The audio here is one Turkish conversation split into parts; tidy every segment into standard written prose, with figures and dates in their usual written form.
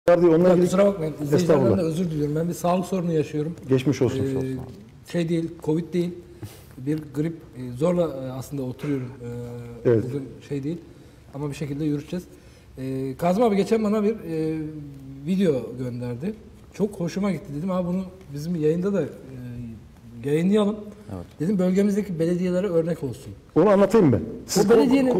Onunla ilgili... Kusura bakmayın. İzleyicilerden de özür diliyorum. Ben bir sağlık sorunu yaşıyorum. Geçmiş olsun. Şey değil, Covid değil. Bir grip. Zorla aslında oturuyorum. Evet. Bugün şey değil. Ama bir şekilde yürüteceğiz. Kazım abi geçen bana bir video gönderdi. Çok hoşuma gitti. Dedim abi bunu bizim yayında da yayınlayalım. Evet. Dedim bölgemizdeki belediyelere örnek olsun. Onu anlatayım ben. Siz o belediyenin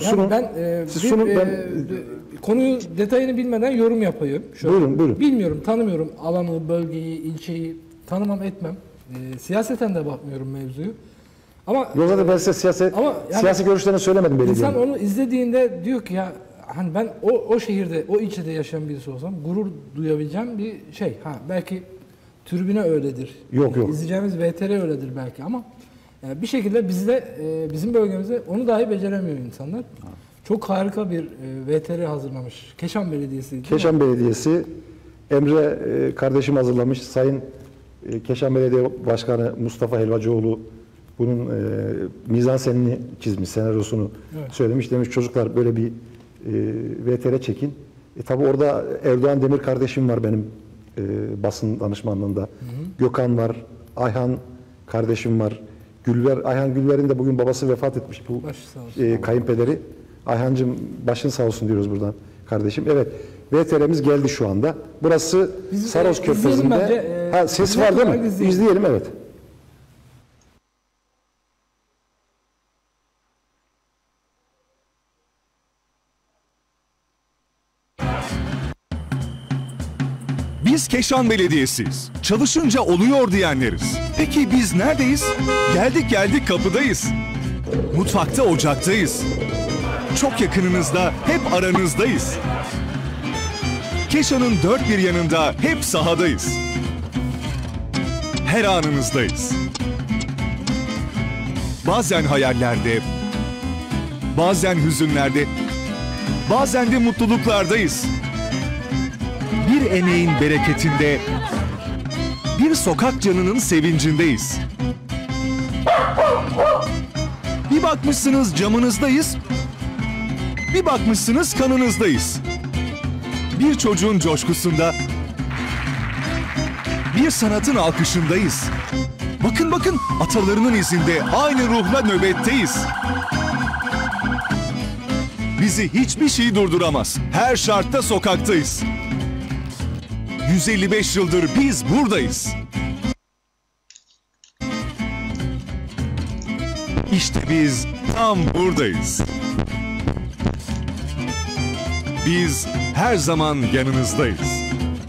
konuyu detayını bilmeden yorum yapayım. Şöyle, buyurun. Bilmiyorum, tanımıyorum alanı, bölgeyi, ilçeyi tanımam etmem. Siyaseten de bakmıyorum mevzuyu. Ama zaten ben size siyasi görüşlerini söylemedim belediyenin. İnsan onu izlediğinde diyor ki ya hani ben o şehirde, o ilçede yaşayan birisi olsam gurur duyabileceğim bir şey. Belki tribüne öyledir. Yok. İzleyeceğimiz VTR öyledir belki ama bir şekilde bizim bölgemizde onu dahi beceremiyor insanlar. Çok harika bir VTR hazırlamış. Keşan Belediyesi. Keşan Belediyesi, Emre kardeşim hazırlamış. Sayın Keşan Belediye Başkanı Mustafa Helvacıoğlu bunun mizansenini çizmiş, senaryosunu söylemiş. Demiş çocuklar böyle bir VTR çekin. Tabi orada Erdoğan Demir kardeşim var benim basın danışmanlığında. Gökhan var, Ayhan kardeşim var. Ayhan Gülver'in de bugün babası vefat etmiş. Bu kayınpederi. Ayhancığım başın sağ olsun diyoruz buradan kardeşim. Evet, VTR'miz geldi şu anda. Burası Saros Körfezi'nde. Ses var değil mi? İzleyelim, evet. Biz Keşan Belediyesi'yiz. Çalışınca oluyor diyenleriz. Peki biz neredeyiz? Geldik kapıdayız. Mutfakta, ocaktayız. Çok yakınınızda, hep aranızdayız. Keşan'ın dört bir yanında hep sahadayız. Her anınızdayız. Bazen hayallerde, bazen hüzünlerde, bazen de mutluluklardayız. Bir emeğin bereketinde, bir sokak canının sevincindeyiz. Bir bakmışsınız camınızdayız, bir bakmışsınız kanınızdayız. Bir çocuğun coşkusunda, bir sanatın alkışındayız. Bakın atalarının izinde aynı ruhla nöbetteyiz. Bizi hiçbir şey durduramaz. Her şartta sokaktayız. 155 yıldır biz buradayız. İşte biz tam buradayız. Biz her zaman yanınızdayız.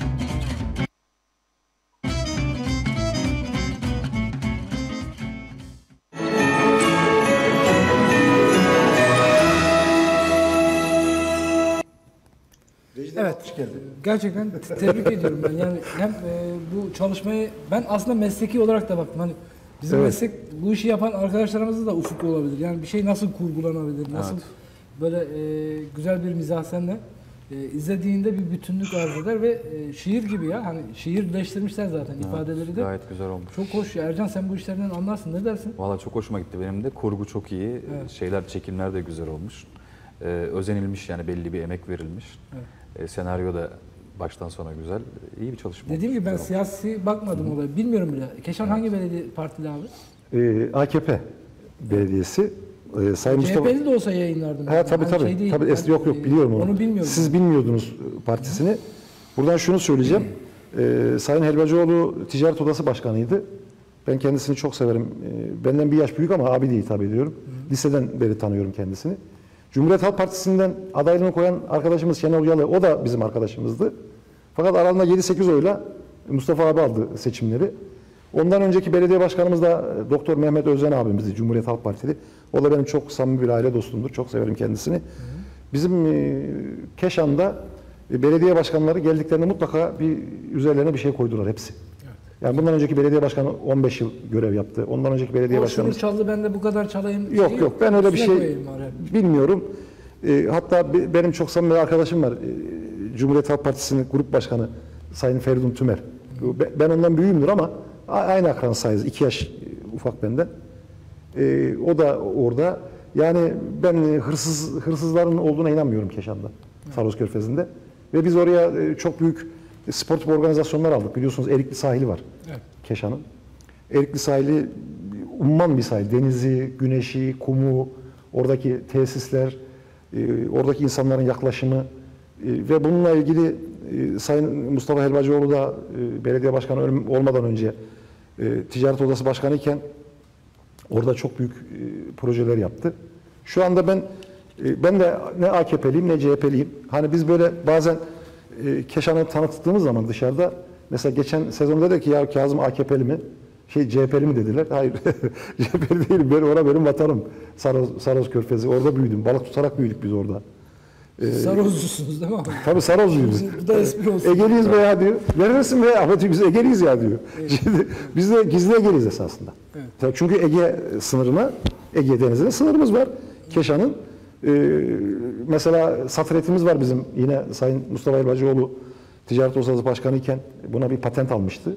Evet, gerçekten tebrik ediyorum ben. Yani hem bu çalışmayı ben aslında mesleki olarak da baktım. Hani bizim meslek bu işi yapan arkadaşlarımızda da ufuk olabilir. Yani bir şey nasıl kurgulanabilir, nasıl böyle güzel bir mizahsenle izlediğinde bir bütünlük arz eder ve şiir gibi ya. Hani şiirleştirmişler zaten ifadeleri de. Gayet güzel olmuş. Çok hoş. Ercan sen bu işlerden anlarsın. Ne dersin? Valla çok hoşuma gitti benim de. Kurgu çok iyi. Çekimler de güzel olmuş. Özenilmiş yani belli bir emek verilmiş. Senaryo da baştan sona güzel. İyi bir çalışma. Dediğim gibi ben siyasi bakmadım olaya. Bilmiyorum bile. Keşan hangi belediye partili abi? AKP belediyesi. Sayın Mustafa... CHP'li de olsa yayınlardım. Tabii. Yok biliyorum onu. Onu bilmiyorum. Siz bilmiyordunuz partisini. Buradan şunu söyleyeceğim. Sayın Helvacıoğlu Ticaret Odası Başkanı'ydı. Ben kendisini çok severim. Benden bir yaş büyük ama abi diye hitap ediyorum. Liseden beri tanıyorum kendisini. Cumhuriyet Halk Partisi'nden adaylığını koyan arkadaşımız Şenol Yalı, o da bizim arkadaşımızdı. Fakat aralarında 7-8 oyla Mustafa abi aldı seçimleri. Ondan önceki belediye başkanımız da Doktor Mehmet Özen abimizdi, Cumhuriyet Halk Partili. O da benim çok samimi bir aile dostumdur, çok severim kendisini. Bizim Keşan'da belediye başkanları geldiklerinde mutlaka üzerlerine bir şey koydular hepsi. Yani bundan önceki belediye başkanı 15 yıl görev yaptı. Ondan önceki belediye başkanı... çaldı ben de bu kadar çalayım. Yok ben öyle bir şey bilmiyorum. Hatta benim çok samimi bir arkadaşım var. Cumhuriyet Halk Partisi'nin grup başkanı Sayın Feridun Tümer. Ben ondan büyüğümdür ama aynı akran sayız. 2 yaş ufak benden. O da orada. Yani ben hırsızların olduğuna inanmıyorum Keşan'da. Saros Körfezi'nde. Ve biz oraya çok büyük sportif organizasyonlar aldık. Biliyorsunuz Erikli sahili var. Evet. Keşan'ın. Erikli sahili umman bir sahil. Denizi, güneşi, kumu, oradaki tesisler, oradaki insanların yaklaşımı ve bununla ilgili Sayın Mustafa Helvacıoğlu da belediye başkanı olmadan önce ticaret odası başkanı iken orada çok büyük projeler yaptı. Şu anda ben de ne AKP'liyim ne CHP'liyim. Hani biz böyle bazen Keşan'ı tanıttığımız zaman dışarıda, mesela geçen sezonda dedi ki ya Kazım AKP'li mi? CHP'li mi dediler. Hayır, CHP'li değilim. Benim vatanım. Saroz Körfezi. Orada büyüdüm. Balık tutarak büyüdük biz orada. Sarozlusunuz değil mi abi? Tabii Sarozluyuz. Bu da espri olsun. Egeliyiz be ya diyor. Verirsin be Ahmet, biz Egeliyiz ya diyor. Evet. Şimdi biz de gizli Egeliyiz esasında. Evet. Çünkü Ege sınırına, Ege Denizi'ne sınırımız var. Keşan'ın mesela satretimiz var bizim. Yine Sayın Mustafa Helvacıoğlu Ticaret Odası Başkanı iken buna bir patent almıştı.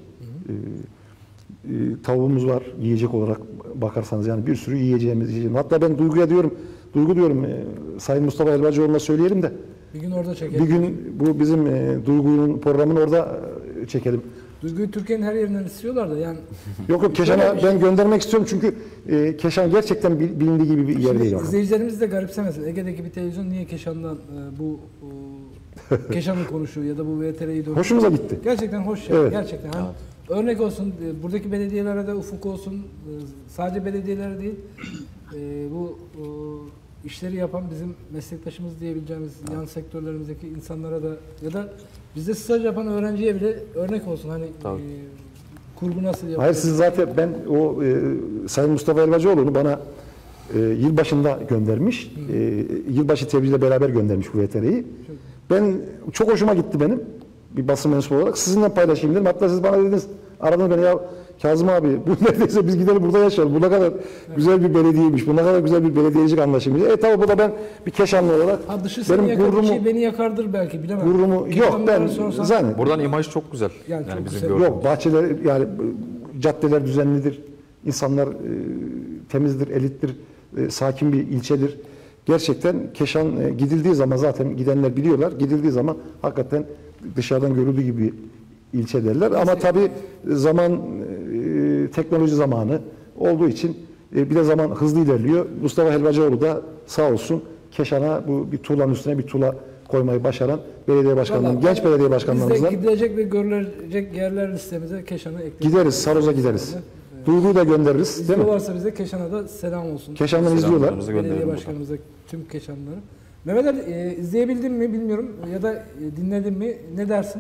Tavuğumuz var yiyecek olarak bakarsanız, yani bir sürü yiyeceğimiz. Hatta ben Duygu diyorum Sayın Mustafa Helvacıoğlu'na söyleyelim de bir gün orada çekelim. Bir gün bu bizim Duygu'nun programını orada çekelim. Duygu'yu Türkiye'nin her yerinden istiyorlar da yani. Yok Keşan'a ben göndermek istiyorum çünkü Keşan gerçekten bilindiği gibi bir yer değil. İzleyicilerimiz de garipsemesin. Ege'deki bir televizyon niye Keşan'dan bu Keşan'ı konuşuyor ya da bu VTR'yi dönüyor. Hoşumuza gitti. Gerçekten hoş ya. Evet. Gerçekten. Hani örnek olsun, buradaki belediyelere de ufuk olsun, sadece belediyelere değil, bu işleri yapan bizim meslektaşımız diyebileceğimiz yan sektörlerimizdeki insanlara da ya da bizde staj yapan öğrenciye bile örnek olsun. Hani kurgu nasıl yapılıyor? Hayır, siz zaten ben o Sayın Mustafa Helvacıoğlu'nu bana yılbaşında göndermiş. Yılbaşı tebriğiyle beraber göndermiş bu VTR'yi. Ben çok hoşuma gitti benim. Bir basın mensubu olarak sizinle paylaşayım dedim. Hatta siz bana dediniz, aradınız beni, ya Kazım abi bu neredeyse biz gidelim burada yaşayalım. Bu ne kadar güzel bir belediyeymiş. Bu ne kadar güzel bir belediyecilik anlaşımıymış. Tabii bu da ben bir Keşanlı olarak benim gururumu, beni yakardır belki, bilemem. Gururumu yok ben zannediyorum. Buradan imaj çok güzel. Yani çok bizim güzel. Yok, bahçeler, yani caddeler düzenlidir. İnsanlar temizdir, elittir, sakin bir ilçedir. Gerçekten Keşan gidildiği zaman, zaten gidenler biliyorlar. Gidildiği zaman hakikaten dışarıdan görüldüğü gibi ilçe derler. Ama tabii zaman, teknoloji zamanı olduğu için bir de zaman hızlı ilerliyor. Mustafa Helvacıoğlu da sağ olsun Keşan'a bu bir tuğlanın üstüne bir tuğla koymayı başaran belediye başkanlarından, genç belediye başkanlarımızdan. Biz de gidilecek ve görülecek yerler listemize Keşan'ı ekleriz. Gideriz, Saroz'a gideriz. Duygu'yu da göndeririz, değil mi? İzliyorlarsa bize Keşan'a da selam olsun. Keşan'dan izliyorlar. Belediye başkanımıza, tüm Keşanlıları. Mehmet Ali, izleyebildin mi bilmiyorum ya da dinledin mi, ne dersin?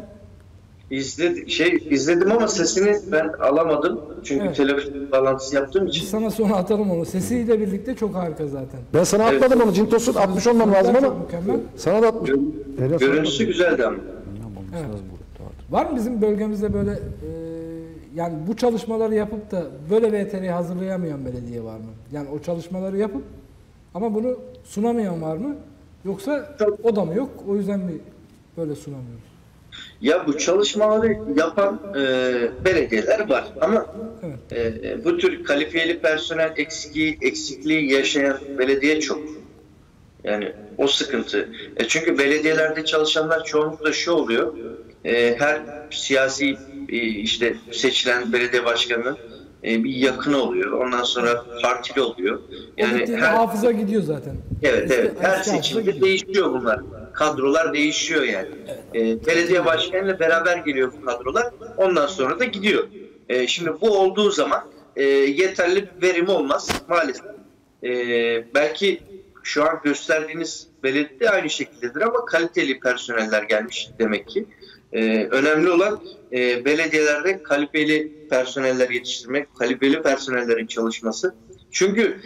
İzledim ama sesini ben alamadım. Çünkü televizyon bağlantısı yaptığım için. Biz sana sonra atarım onu. Sesiyle birlikte çok harika zaten. Ben sana atmadım onu. Cintos'un 60 olmam lazım ama sana da 60. Görüntüsü güzeldi ama. Evet. Var mı bizim bölgemizde böyle yani bu çalışmaları yapıp da böyle VTR'yi hazırlayamayan belediye var mı? Yani o çalışmaları yapıp ama bunu sunamayan var mı? Yoksa o da mı yok? O yüzden mi böyle sunamıyoruz? Ya bu çalışmaları yapan belediyeler var ama bu tür kalifiyeli personel eksikliği yaşayan belediye çok. Yani o sıkıntı. Çünkü belediyelerde çalışanlar çoğunlukla şu oluyor. Her siyasi işte seçilen belediye başkanı bir yakını oluyor. Ondan sonra partili oluyor. Yani hafıza gidiyor zaten. Evet. Her seçimde değişiyor bunlar. Kadrolar değişiyor yani. Belediye başkanıyla beraber geliyor bu kadrolar. Ondan sonra da gidiyor. Şimdi bu olduğu zaman yeterli bir verim olmaz maalesef. Belki şu an gösterdiğiniz belediye aynı şekildedir ama kaliteli personeller gelmiş demek ki. Önemli olan belediyelerde kalifeli personeller yetiştirmek, kalifeli personellerin çalışması. Çünkü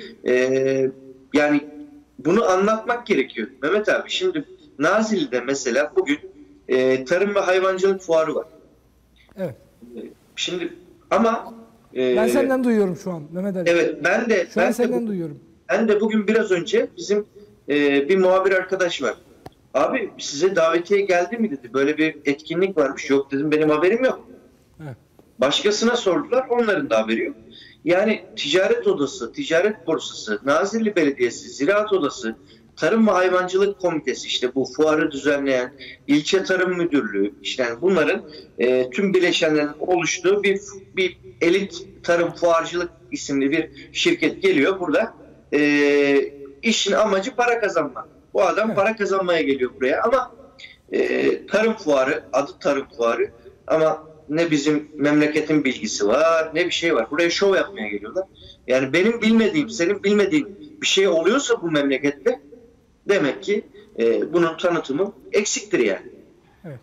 yani bunu anlatmak gerekiyor. Mehmet abi, şimdi Nazilli'de mesela bugün tarım ve hayvancılık fuarı var. Evet. Şimdi ama ben senden duyuyorum şu an Mehmet Ali. Evet, ben senden duyuyorum. Ben de bugün biraz önce bizim bir muhabir arkadaş var. Abi size davetiye geldi mi dedi. Böyle bir etkinlik varmış. Yok dedim, benim haberim yok. Evet. Başkasına sordular, onların da haberi yok. Yani ticaret odası, ticaret borsası, Nazilli Belediyesi, Ziraat Odası, Tarım ve Hayvancılık Komitesi, işte bu fuarı düzenleyen ilçe tarım müdürlüğü, işte yani bunların tüm bileşenlerin oluştuğu bir elit tarım fuarcılık isimli bir şirket geliyor burada. İşin amacı para kazanmak. Bu adam para kazanmaya geliyor buraya ama tarım fuarı, adı tarım fuarı ama ne bizim memleketin bilgisi var ne bir şey var. Buraya şov yapmaya geliyorlar. Yani benim bilmediğim, senin bilmediğin bir şey oluyorsa bu memlekette demek ki bunun tanıtımı eksiktir yani. Evet.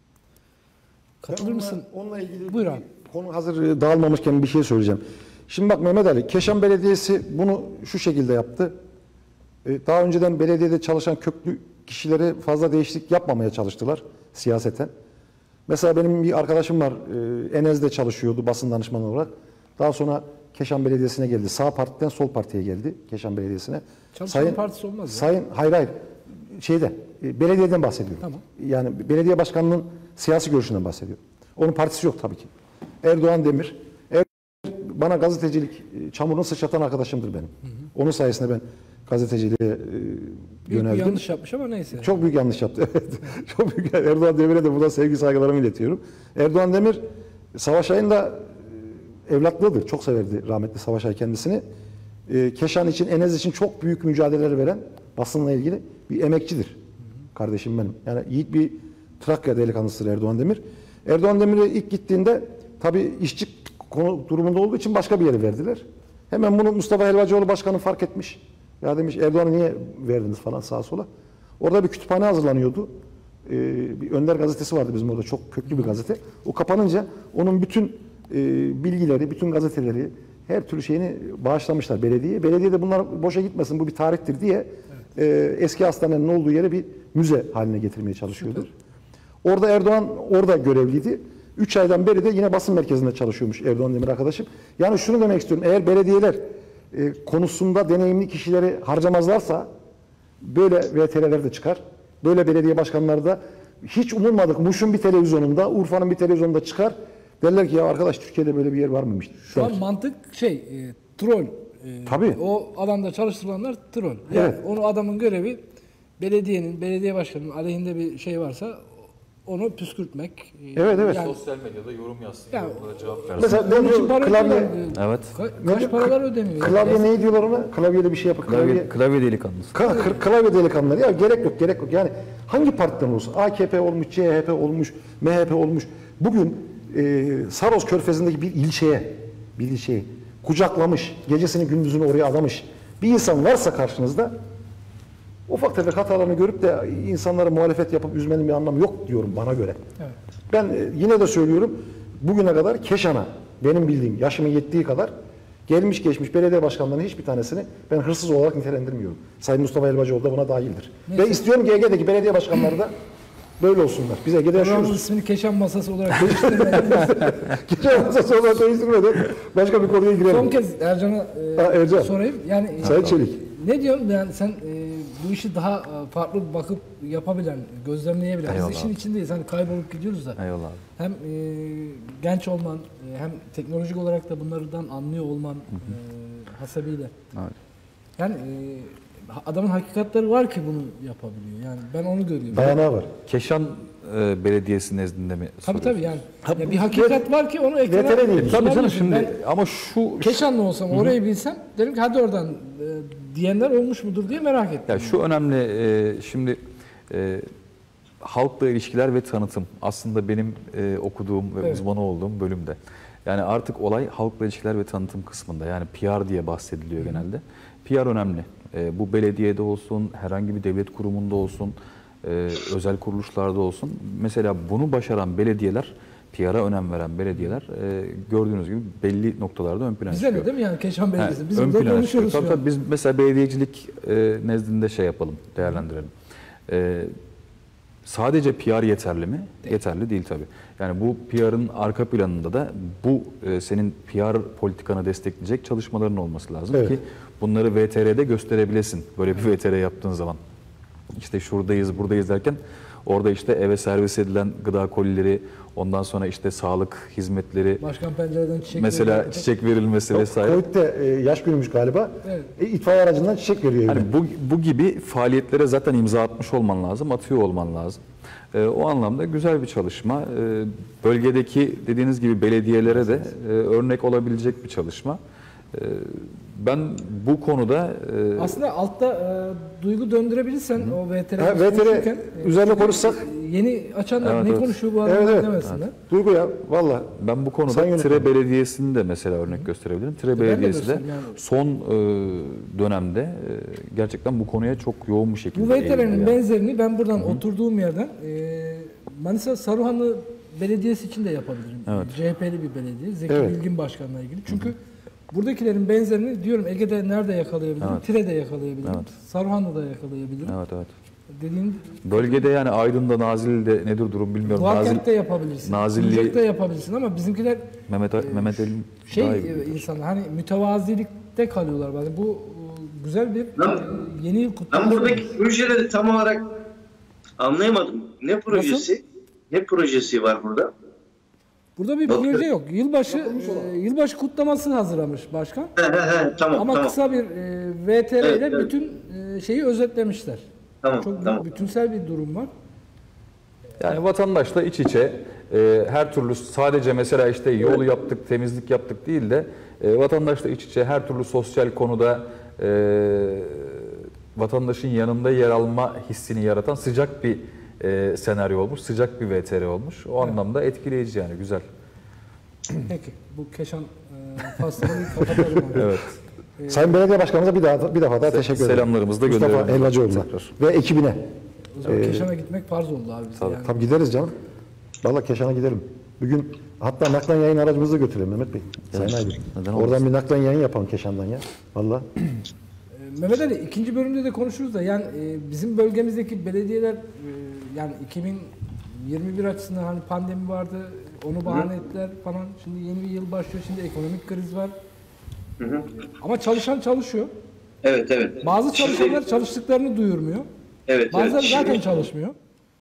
Katılır mısın? Onunla ilgili Buyur abi. konu hazır dağılmamışken bir şey söyleyeceğim. Şimdi bak Mehmet Ali, Keşan Belediyesi bunu şu şekilde yaptı. Daha önceden belediyede çalışan köklü kişilere fazla değişiklik yapmamaya çalıştılar siyaseten. Mesela benim bir arkadaşım var, Enez'de çalışıyordu basın danışmanı olarak. Daha sonra Keşan Belediyesi'ne geldi. Sağ partiden sol partiye geldi Keşan Belediyesi'ne. Çalışma partisi olmaz ya. Sayın, hayır. Belediyeden bahsediyorum. Tamam. Yani belediye başkanının siyasi görüşünden bahsediyor. Onun partisi yok tabii ki. Erdoğan Demir. Bana gazetecilik çamurunu sıçratan arkadaşımdır benim. Onun sayesinde ben gazeteciliğe Büyük bir yöneldim. yanlış yapmış ama neyse. Çok büyük yanlış yaptı. Evet. Çok büyük. Erdoğan Demir'e de buradan sevgi saygılarımı iletiyorum. Erdoğan Demir Savaş Ay'ın da evlatlığıdır. Çok severdi rahmetli Savaş Ay kendisini. Keşan için, Enez için çok büyük mücadeleler veren basınla ilgili bir emekçidir. Kardeşim benim. Yani yiğit bir Trakya delikanlısıdır Erdoğan Demir. Erdoğan Demir'e ilk gittiğinde tabii işçi konu durumunda olduğu için başka bir yere verdiler. Hemen bunu Mustafa Helvacıoğlu Başkanı fark etmiş. Ya demiş Erdoğan'ı niye verdiniz falan sağa sola. Orada bir kütüphane hazırlanıyordu. Bir Önder gazetesi vardı bizim orada, çok köklü bir gazete. O kapanınca onun bütün bilgileri, bütün gazeteleri, her türlü şeyini bağışlamışlar belediyeye. Belediye de bunlar boşa gitmesin, bu bir tarihtir diye eski hastanenin olduğu yere bir müze haline getirmeye çalışıyordu. Orada Erdoğan orada görevliydi. 3 aydan beri de yine basın merkezinde çalışıyormuş Erdoğan Demir arkadaşım. Yani şunu demek istiyorum, eğer belediyeler konusunda deneyimli kişileri harcamazlarsa böyle VTR'ler de çıkar. Böyle belediye başkanları da hiç umulmadık Muş'un bir televizyonunda, Urfa'nın bir televizyonunda çıkar. Derler ki ya arkadaş Türkiye'de böyle bir yer var mıymış? Şu an mantık troll. Tabii. O alanda çalıştırılanlar troll. Yani Evet. onu adamın görevi belediye başkanının aleyhinde bir şey varsa onu püskürtmek. Evet, evet. Yani, Sosyal medyada yorum yazsın, Ya, yorumlara cevap versin. Mesela ne onun için diyor? para Klavye, ödüyorlar. Evet. Kaç paralar ödemiyor. klavye ne diyorlar ona? Klavyede bir şey yapar. Klavye delikanlısı. Klavye delikanlıları. Ya gerek yok. Yani hangi partiden olsun? AKP olmuş, CHP olmuş, MHP olmuş. Bugün Saros Körfezi'ndeki bir ilçeye kucaklamış, gecesini gündüzünü oraya adamış bir insan varsa karşınızda, ufak tefek hatalarını görüp de insanlara muhalefet yapıp üzmenin bir anlamı yok diyorum bana göre. Evet. Ben yine de söylüyorum, bugüne kadar Keşan'a benim bildiğim yaşımın yettiği kadar gelmiş geçmiş belediye başkanlarının hiçbir tanesini ben hırsız olarak nitelendirmiyorum. Sayın Mustafa Helvacıoğlu da buna dahildir. Ve istiyorum ki Ege'deki belediye başkanları da böyle olsunlar. Biz Ege'de Programın yaşıyoruz. ismini Keşan Masası olarak değiştirmeyelim. Keşan masası olarak değiştirmeden başka bir konuya girelim. Son kez Ercan'a Ercan. sorayım. Yani Sayın Çelik. ne diyorsun? Yani sen bu işi daha farklı bakıp yapabilen, gözlemleyebilen. Eyvallah. Biz işin içindeyiz. Hani kaybolup gidiyoruz da. Eyvallah abi. Hem genç olman, hem teknolojik olarak da bunlardan anlıyor olman hasebiyle. Evet. Yani adamın hakikatleri var ki bunu yapabiliyor. Yani ben onu görüyorum. Dayanağı var. Keşan Belediyesi nezdinde mi Tabii soruyorsun? yani. Ya bir hakikat var ki onu ekrana VTR değil. Tabii canım sunabiliyorsun. şimdi Ben ama şu Keşanlı olsam, orayı bilsem derim ki hadi oradan diyenler olmuş mudur diye merak ettim. ya şu önemli şimdi halkla ilişkiler ve tanıtım aslında benim okuduğum ve Evet. uzmanı olduğum bölümde. Yani artık olay halkla ilişkiler ve tanıtım kısmında. Yani PR diye bahsediliyor genelde. PR önemli. Bu belediyede olsun, herhangi bir devlet kurumunda olsun, özel kuruluşlarda olsun. Mesela bunu başaran belediyeler, PR'a önem veren belediyeler gördüğünüz gibi belli noktalarda ön plana Bize çıkıyor. ne değil mi yani Keşan Belediyesi? Biz ön burada plana konuşuyoruz çıkıyor. şu Tabii an. tabii biz mesela belediyecilik nezdinde şey yapalım, değerlendirelim. Sadece PR yeterli mi? Yeterli değil tabii. Yani bu PR'ın arka planında da bu senin PR politikanı destekleyecek çalışmaların olması lazım Evet. ki bunları VTR'de gösterebilesin. Böyle bir VTR yaptığın zaman. İşte şuradayız, buradayız derken Orada işte eve servis edilen gıda kolileri, ondan sonra işte sağlık hizmetleri, Başkan pencereden çiçek mesela veriyor. çiçek verilmesi vesaire. Covid'de yaş günüymüş galiba. Evet. İtfaiye aracından çiçek veriyor evine. Hani bu gibi faaliyetlere zaten imza atmış olman lazım, atıyor olman lazım. O anlamda güzel bir çalışma. Bölgedeki dediğiniz gibi belediyelere de örnek olabilecek bir çalışma. Ben bu konuda Aslında altta duygu döndürebilirsen o VTR VTR üzerine konuşsak. yeni açanlar Evet, ne evet. konuşuyor bu adamlar Evet, evet. demesinler. Duygu ya valla. ben bu konuda Sayın Tire Yönetmenim. Belediyesi'ni de mesela örnek gösterebilirim. Tire de Belediyesi de göstereyim yani. son dönemde gerçekten bu konuya çok yoğun bir şekilde Bu VTR'nin eğildi. benzerini ben buradan oturduğum yerden Manisa Saruhanlı Belediyesi için de yapabilirim. Evet. CHP'li bir belediye. Zeki Evet. Bilgin Başkan'la ilgili. Çünkü buradakilerin benzerini diyorum Ege'de nerede yakalayabilirim? Evet. Tire'de yakalayabilirim. Evet. Saruhanlı'da yakalayabilirim. Evet, evet. Dediğin Bölgede yani Aydın'da, Nazilli'de nedir durum bilmiyorum. Doğalkent'te yapabilirsin. Nazilli- Kucak'ta yapabilirsin ama bizimkiler Mehmet Ali daha iyi bilir. insanlar hani mütevazilikte kalıyorlar bazen. Bu güzel bir Ben- yeni yıl Ben kutlaması. buradaki projeleri tam olarak anlayamadım. Ne projesi? Ne projesi var burada? Burada bir Bakın. proje yok. Yılbaşı kutlaması hazırlamış başkan. Tamam, Ama tamam. kısa bir VTR ile Evet, evet. bütün şeyi özetlemişler. Tamam, Çok tamam. bütünsel bir durum var. Yani vatandaşla iç içe her türlü sadece mesela işte yolu yaptık, temizlik yaptık değil de vatandaşla iç içe her türlü sosyal konuda vatandaşın yanında yer alma hissini yaratan sıcak bir senaryo olmuş, sıcak bir VTR olmuş. O anlamda etkileyici yani güzel. Peki bu Keşan faslını bir kapatalım. abi. Evet. Sayın Belediye Başkanımıza bir defa daha teşekkür ederim. Selamlarımızı da Mustafa gönderelim. Helvacıoğlu'na Tekrar. ve ekibine. O zaman Keşan'a gitmek farz oldu abi bize yani. Tabii gideriz canım. Vallahi Keşan'a gidelim. Bugün hatta naklen yayın aracımızı da götürelim Mehmet Bey. Sayın Aydın. Neden Oradan olmasın? bir naklen yayın yapalım Keşan'dan ya. Vallahi. Mehmet Ali ikinci bölümde de konuşuruz da yani bizim bölgemizdeki belediyeler yani 2021 açısından hani pandemi vardı onu bahane ettiler falan. Şimdi yeni bir yıl başlıyor. Şimdi ekonomik kriz var. Ama çalışan çalışıyor. Evet, evet. Bazı Şimdi- çalışanlar çalıştıklarını duyurmuyor. Evet, Bazıları evet. zaten Şimdi- çalışmıyor.